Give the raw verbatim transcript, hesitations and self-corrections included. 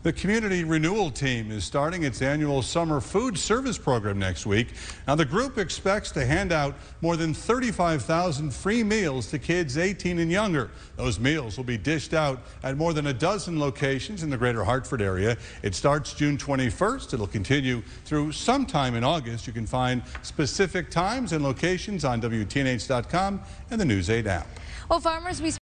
The Community Renewal Team is starting its annual summer food service program next week. Now, the group expects to hand out more than thirty-five thousand free meals to kids eighteen and younger. Those meals will be dished out at more than a dozen locations in the Greater Hartford area. It starts June twenty-first. It'll continue through sometime in August. You can find specific times and locations on W T N H dot com and the News eight app. Well, farmers we